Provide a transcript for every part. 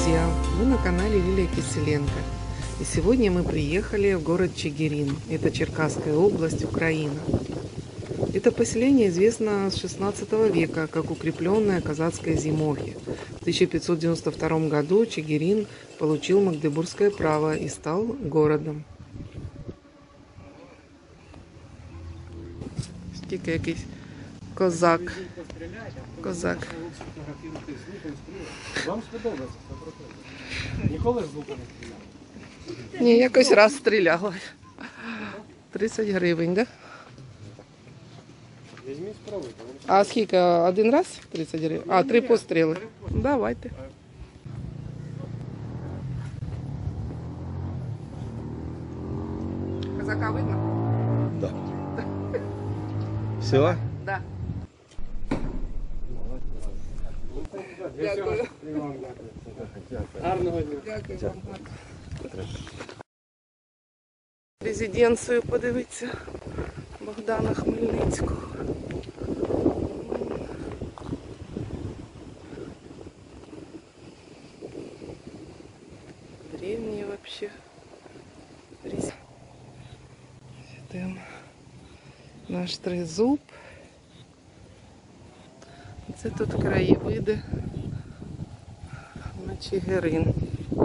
друзья! Вы на канале Лилия Киселенко. И сегодня мы приехали в город Чигирин. Это Черкасская область, Украина. Это поселение известно с 16 века как укрепленное казацкое зимовье. В 1592 году Чигирин получил магдебургское право и стал городом. Скільки якийсь козак. Козак. Вам сподобається, 100%. Ніколи з лука не стріляли? Ні, якось раз стріляла. 30 гривень, так? Да? Візьміть, спробуйте. А скільки? Один раз 30 гривень? А, 3 постріли. Давайте. Козака видно? Да. Все? Да. Дякую. Гарного дня. Дякую вам. Резиденцію подивитися Богдана Хмельницького. Древние вообще. Там наш тризуб. Це тут краєвиди на Чигирин.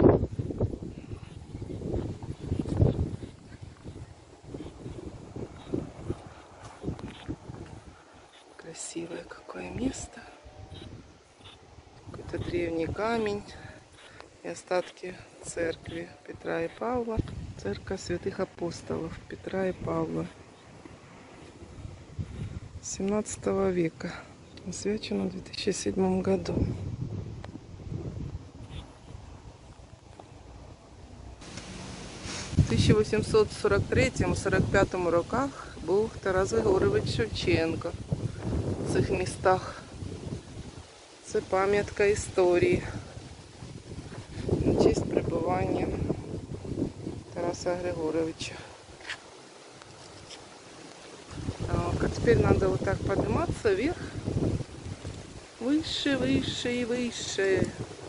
Красивое какое место. Какой-то древний камень и остатки церкви Петра и Павла. Церковь святых апостолов Петра и Павла 17 века. Освячена в 2007 году. В 1843-45 роках був Тарас Григорович Шевченко в цих містах. Це пам'ятка історії на честь прибування Тараса Григоровича. Так, а теперь надо вот так подниматься вверх. Выше, выше и выше.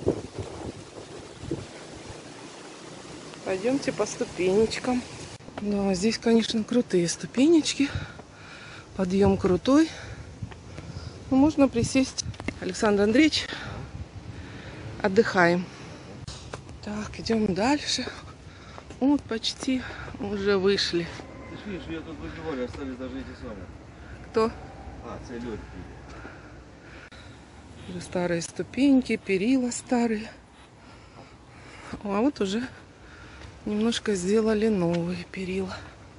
Пойдемте по ступенечкам. Да, здесь, конечно, крутые ступенечки. Подъем крутой. Но можно присесть. Александр Андреевич, отдыхаем. Так, идем дальше. Вот почти уже вышли. Ты видишь, я тут выбивали, остались даже эти самые. Кто? А, це лёд. Уже старые ступеньки, перила старые. А вот уже немножко сделали новые перила.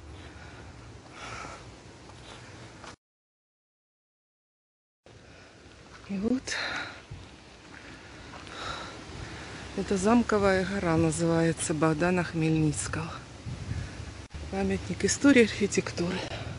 И вот это замковая гора называется Богдана Хмельницкого. Памятник истории архитектуры.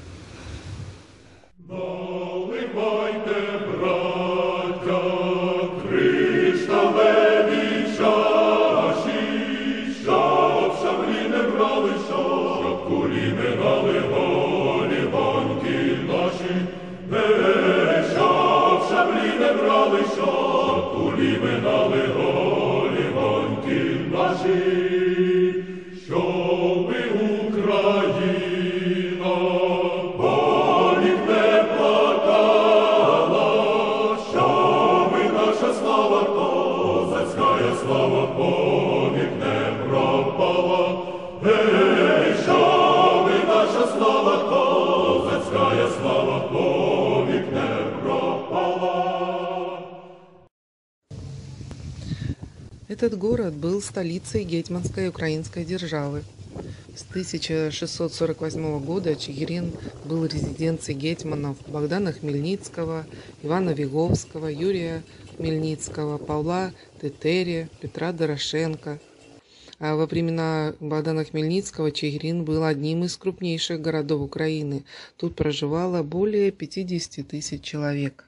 Этот город был столицей гетьманской украинской державы. С 1648 года Чигирин был резиденцией гетьманов Богдана Хмельницкого, Ивана Виговского, Юрия Хмельницкого, Павла Тетерия, Петра Дорошенко. А во времена Богдана Хмельницкого Чигирин был одним из крупнейших городов Украины. Тут проживало более 50 тысяч человек.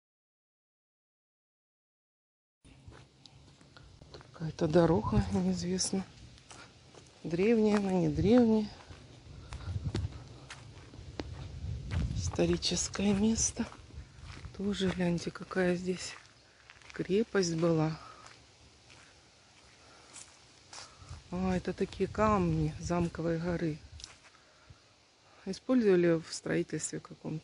Какая-то дорога, неизвестно. Древняя, но не древняя. Историческое место. Тоже гляньте, какая здесь крепость была. А, это такие камни замковой горы. Использовали в строительстве каком-то.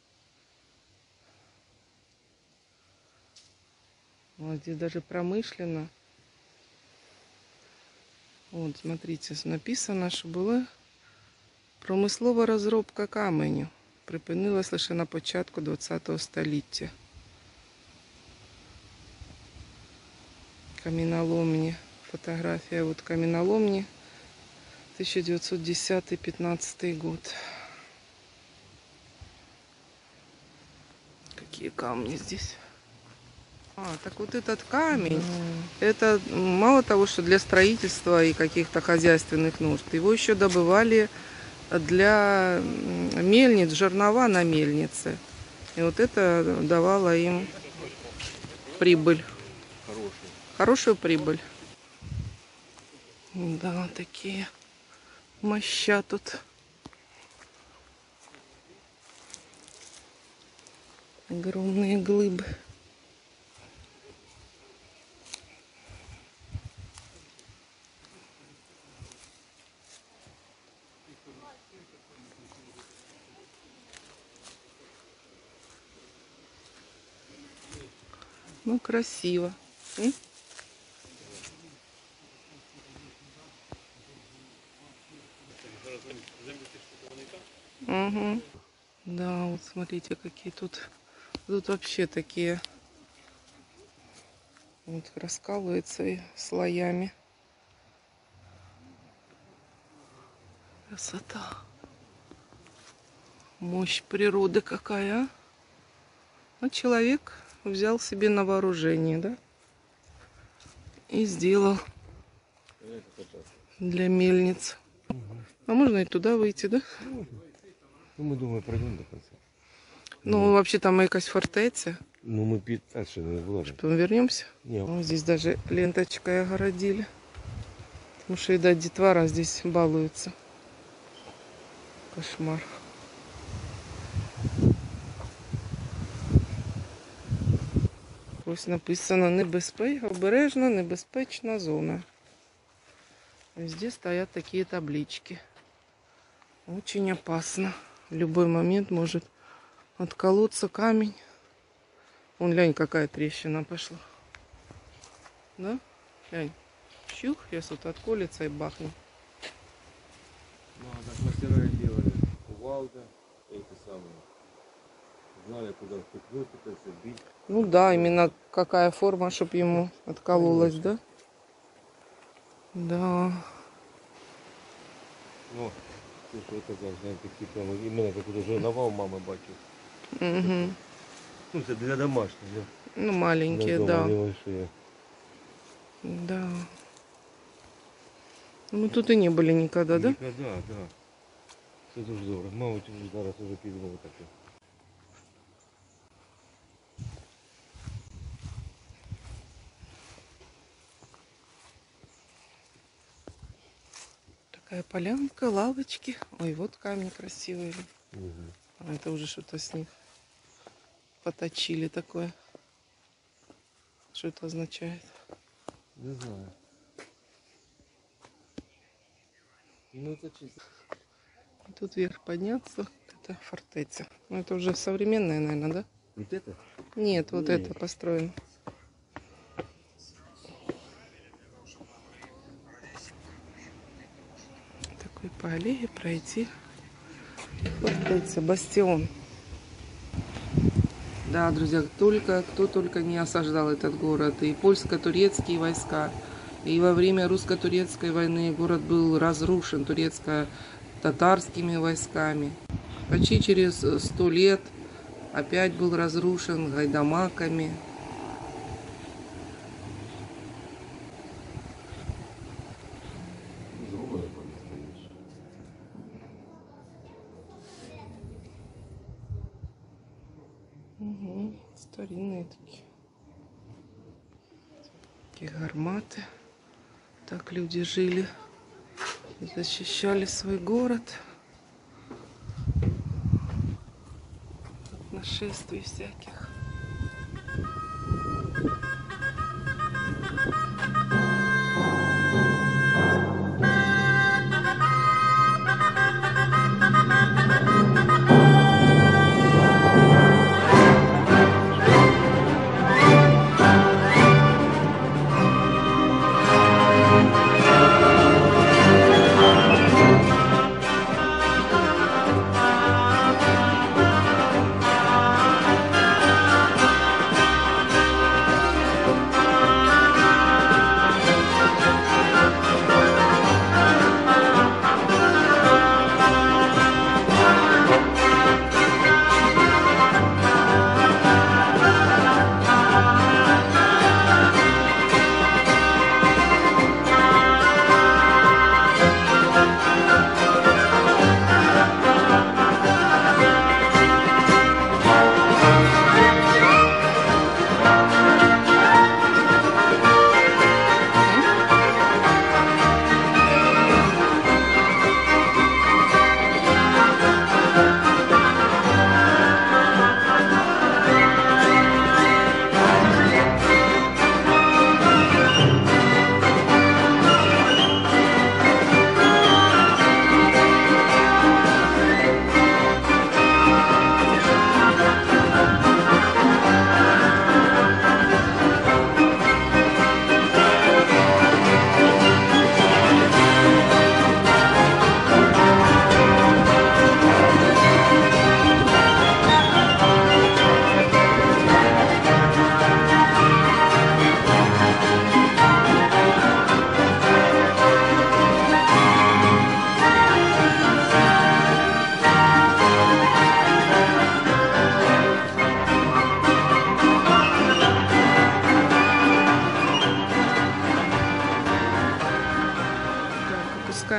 Вот здесь даже промышленно. Вот, смотрите, написано, що була промислова розробка каменю. Припинилась лише на початку 20-го століття. Каменоломни. Фотография вот каменоломни. 1910-15 год. Какие камни здесь. А, так вот этот камень, это мало того, что для строительства и каких-то хозяйственных нужд, его еще добывали для мельниц, жернова на мельнице. И вот это давало им прибыль. Хорошую прибыль. Да, такие моща тут. Огромные глыбы. Ну, красиво. Угу. Да, вот смотрите, какие тут. Тут вообще такие. Вот раскалывается и слоями. Красота. Мощь природы какая, а? Ну, человек взял себе на вооружение, да? И сделал для мельниц. А можно и туда выйти, да? Ну, мы, думаю, пройдем до конца. Ну, вообще там якась фортеця. Ну, мы дальше не вложим. Потом вернемся. Нет. Вот здесь даже ленточкой огородили. Потому что, видать, детвора здесь балуется. Кошмар. Ось написано обережна, небезпечна зона. Везде стоят такие таблички. Очень опасно. В любой момент может отколоться камень. Вон, глянь, какая трещина пошла. Да? Глянь. Щух, сейчас вот отколется и бахнет. Ну, а так мастера делали. Кувалда, эти самые. Знали, куда впихнуть, пытаться бить. Ну да, именно какая форма, чтобы ему откололась, да? Да. Ну, слушай, это должна пихти прямо. Именно как уже навал мамы бачу. Угу. Ну, это для домашних, да? Ну, маленькие, Для дома да. небольшие. Да. Мы тут и не были никогда, да? Никогда, да. Це дуже добре. Мабуть, зараз уже підемо таке. Такая полянка, лавочки. Ой, вот камни красивые. Угу. А это уже что-то с них поточили такое. Что это означает? Не знаю. Ну, это чисто. Тут вверх подняться. Это фортеця. Ну, это уже современная, наверное, да? Вот это? Нет, вот Нет. это построено. Такой по аллее пройти. Фортеця, бастион. Да, друзья, кто только не осаждал этот город. И польско-турецкие войска. И во время русско-турецкой войны город был разрушен турецко-татарскими войсками. Почти через 100 лет опять был разрушен гайдамаками. Угу, старинные такие. Такие гарматы. Так люди жили, защищали свой город от нашествий всяких.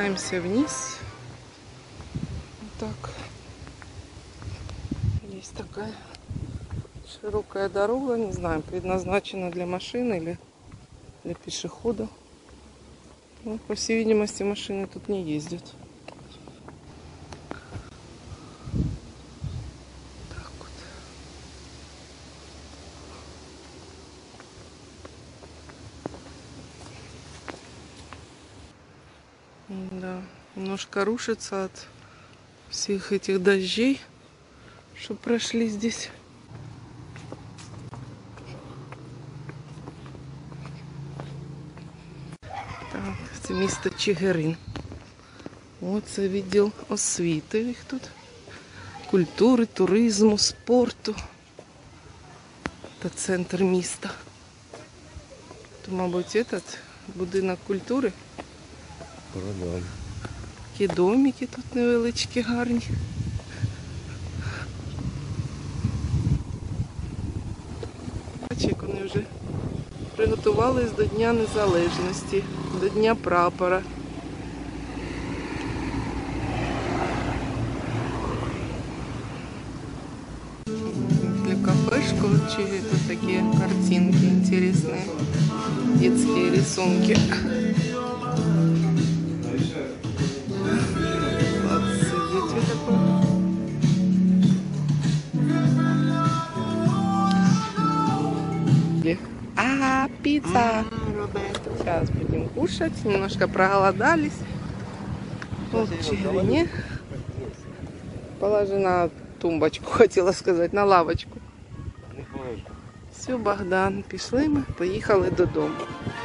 спускаемся вниз. Вот так. Есть такая широкая дорога, не знаю, предназначена для машин или для пешеходов. Ну, по всей видимости, машины тут не ездят. Так вот. Да, немножко рушится от всех этих дождей, что прошли здесь. Так, це місто Чигирин. Оце відділ освіти їх тут. Культури, туризму, спорту. Та центр міста. То, мабуть, этот будинок культури. Продам. Такі домики тут невеличкі, гарні. Бачите, як вони вже приготувались до Дня Незалежності, до Дня Прапора. Для кафешку чи тут такие картинки интересные, детские рисунки. Дети такой. А, пицца! Сейчас будем кушать. Немножко проголодались. Вот в Чигирине. Положи на тумбочку, хотіла сказати, на лавочку. Все, Богдан, пішли ми, поїхали додому.